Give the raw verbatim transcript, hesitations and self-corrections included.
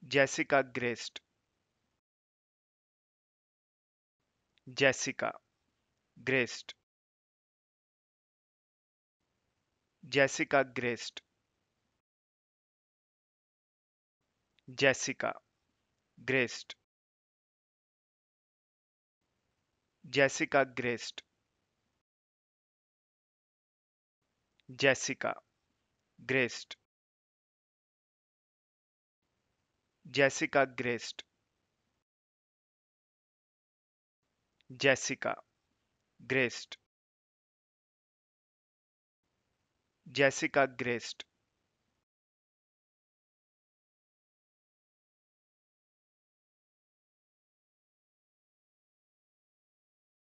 Jessica Grist. Jessica Grist. Jessica Grist. Jessica Grist. Jessica Grist. Jessica Grist. Jessica Grist. Jessica Grist. Jessica Grist.